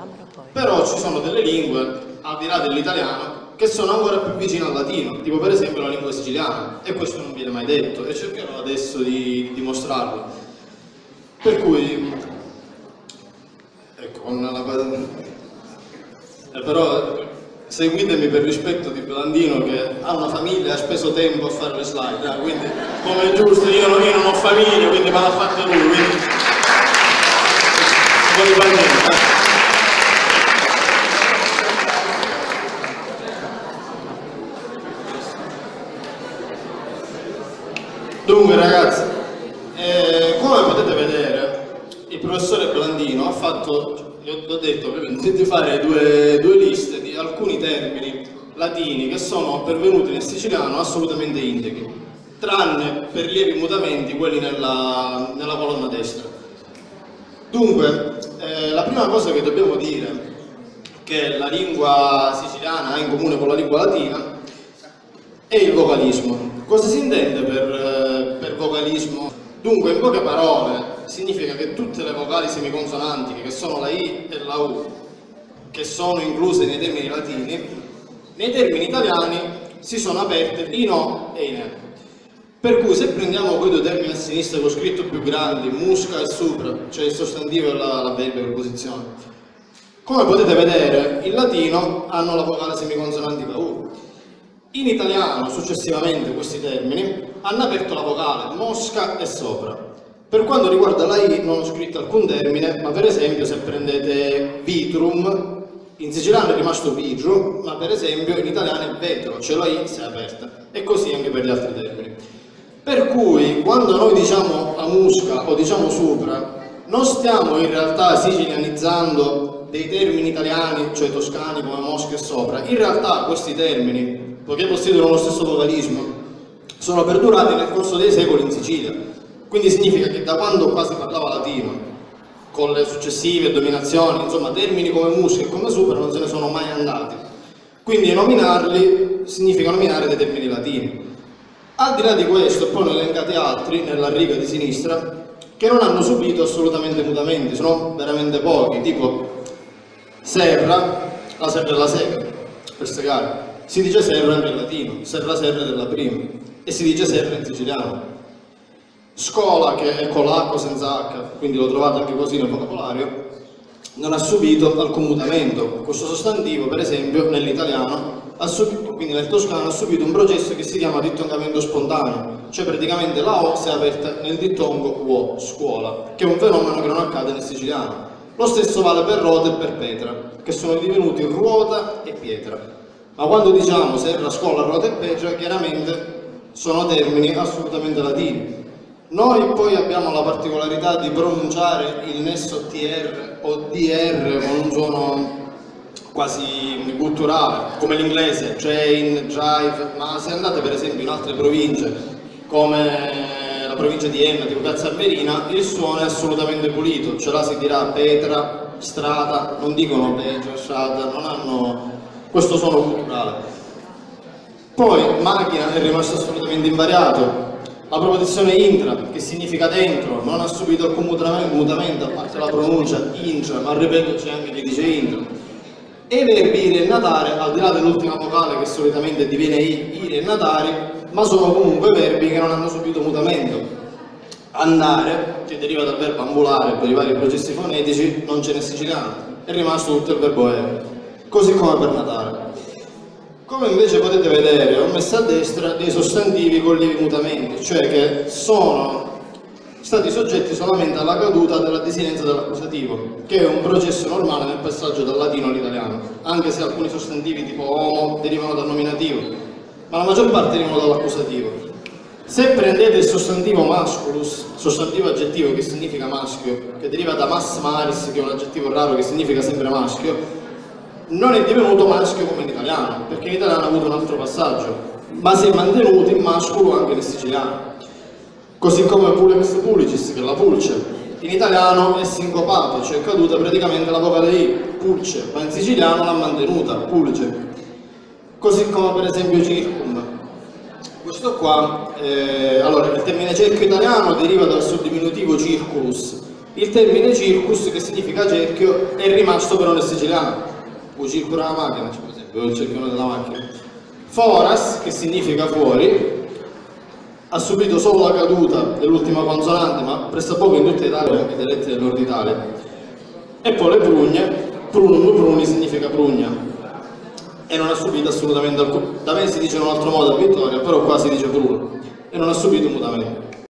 Però ci sono delle lingue, al di là dell'italiano, che sono ancora più vicine al latino, tipo per esempio la lingua siciliana, e questo non viene mai detto, e cercherò adesso di dimostrarlo. Per cui, ecco, con la però seguitemi per rispetto di Blandino, che ha una famiglia e ha speso tempo a fare le slide, quindi come è giusto, io non ho famiglia, quindi me l'ha fatta lui, quindi non mi fa niente. Dunque ragazzi, come potete vedere, il professore Blandino ha fatto, gli ho detto di fare due liste di alcuni termini latini che sono pervenuti nel siciliano assolutamente integri, tranne per lievi mutamenti quelli nella colonna destra. Dunque, la prima cosa che dobbiamo dire che la lingua siciliana ha in comune con la lingua latina è il vocalismo. Cosa si intende per vocalismo? Dunque, in poche parole, significa che tutte le vocali semiconsonantiche, che sono la I e la U, che sono incluse nei termini latini, nei termini italiani si sono aperte in O e in E. Per cui se prendiamo quei due termini a sinistra con scritto più grandi, musca e supra, cioè il sostantivo e la verba e preposizione, come potete vedere, in latino hanno la vocale semiconsonantica U. In italiano, successivamente, questi termini hanno aperto la vocale mosca e sopra. Per quanto riguarda la I non ho scritto alcun termine, ma per esempio se prendete vitrum, in siciliano è rimasto vitro, ma per esempio in italiano è vetro, cioè la I si è aperta. E così anche per gli altri termini. Per cui quando noi diciamo a musca o diciamo supra, non stiamo in realtà sicilianizzando dei termini italiani, cioè toscani come mosca e sopra. In realtà questi termini, poiché possiedono lo stesso vocalismo, sono perdurati nel corso dei secoli in Sicilia. Quindi significa che da quando qua si parlava latino, con le successive dominazioni, insomma termini come musca e come supra non se ne sono mai andati. Quindi nominarli significa nominare dei termini latini. Al di là di questo, poi ne elencate altri nella riga di sinistra che non hanno subito assolutamente mutamenti, sono veramente pochi, tipo serra, la serra e la sega, per segare. Si dice serra anche in latino, serra serra della prima, e si dice serra in siciliano. Scola, che è con l'H senza H, quindi lo trovate anche così nel vocabolario, non ha subito alcun mutamento. Questo sostantivo, per esempio, nell'italiano, quindi nel toscano, ha subito un processo che si chiama dittongamento spontaneo, cioè praticamente la O si è aperta nel dittongo uo, scuola, che è un fenomeno che non accade nel siciliano. Lo stesso vale per rota e per petra, che sono divenuti ruota e pietra. Ma quando diciamo serra, scuola, rota e petra, chiaramente sono termini assolutamente latini. Noi poi abbiamo la particolarità di pronunciare il nesso TR o DR con un suono quasi gutturale, come l'inglese, train, drive, ma se andate per esempio in altre province, come la provincia di Enna, tipo Piazza Armerina, il suono è assolutamente pulito, cioè là si dirà petra, strata, non dicono petra, strata, non hanno questo suono culturale. Poi macchina è rimasto assolutamente invariato. La preposizione intra, che significa dentro, non ha subito alcun mutamento, a parte la pronuncia intra, ma ripeto c'è anche chi dice intra. E i verbi ire e natare, al di là dell'ultima vocale che solitamente diviene ire e natare, ma sono comunque verbi che non hanno subito mutamento. Andare, che deriva dal verbo ambulare per i vari processi fonetici, non c'è nel siciliano, è rimasto tutto il verbo ere, così come per natare. Come invece potete vedere, ho messo a destra dei sostantivi con lievi mutamenti, cioè che sono stati soggetti solamente alla caduta della desinenza dell'accusativo, che è un processo normale nel passaggio dal latino all'italiano, anche se alcuni sostantivi tipo homo derivano dal nominativo, ma la maggior parte derivano dall'accusativo. Se prendete il sostantivo masculus, sostantivo aggettivo che significa maschio, che deriva da mas maris, che è un aggettivo raro che significa sempre maschio, non è divenuto maschio come in italiano, perché in italiano ha avuto un altro passaggio, ma si è mantenuto in mascolo anche nel siciliano. Così come pulex pulicis, che è la pulce, in italiano è sincopato, cioè è caduta praticamente la vocale I, pulce, ma in siciliano l'ha mantenuta, pulce. Così come per esempio circum. Questo qua, allora il termine cerchio italiano deriva dal suddiminutivo circulus, Il termine circus, che significa cerchio, è rimasto però nel siciliano. O circo della macchina, per esempio, o il cerchione della macchina. Foras, che significa fuori, ha subito solo la caduta dell'ultima consonante, ma pressappoco in tutta Italia, anche delle lettere del nord Italia. E poi le prugne, prunum, pruni significa prugna. E non ha subito assolutamente alcun... Da me si dice in un altro modo a Vittoria, però qua si dice pruno. E non ha subito un mutamento.